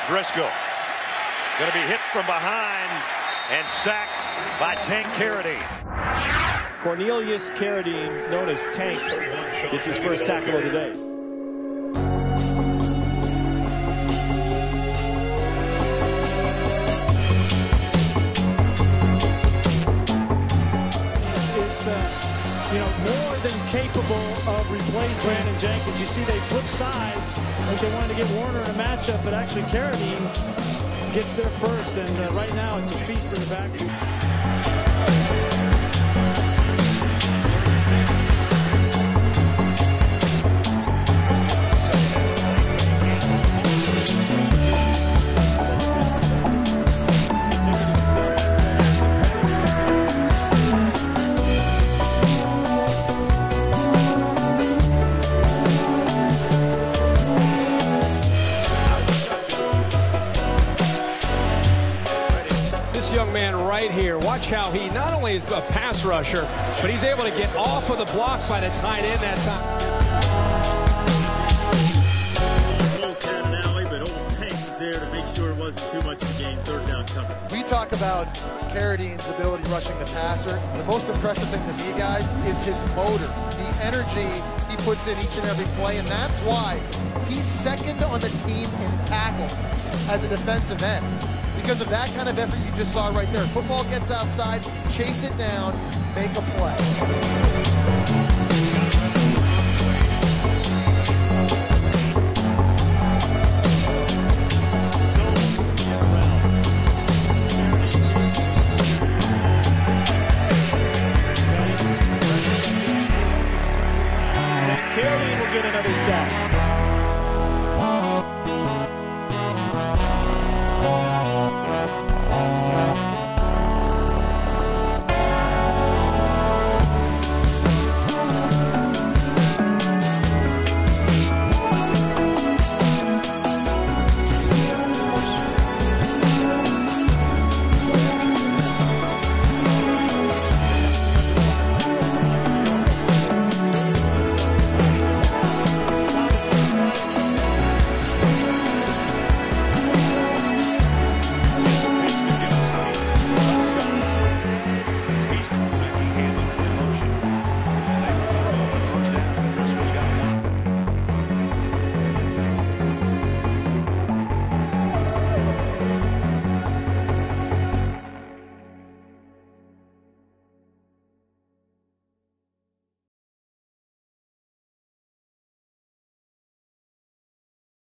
Driscoll. Going to be hit from behind and sacked by Tank Carradine. Cornellius Carradine, known as Tank, gets his first tackle of the day. More than capable of replacing Brandon Jenkins. You see they flip sides. I think they wanted to get Warner in a matchup, but actually Carradine gets there first, and right now it's a feast in the backfield. This young man right here, watch how he not only is a pass rusher, but he's able to get off of the block by the tight end that time. Both had an alley, but old Tank was there to make sure it wasn't too much of a gain. Third down coming. We talk about Carradine's ability rushing the passer. The most impressive thing to me, guys, is his motor, the energy he puts in each and every play, and that's why he's second on the team in tackles as a defensive end. Because of that kind of effort you just saw right there. Football gets outside, chase it down, make a play.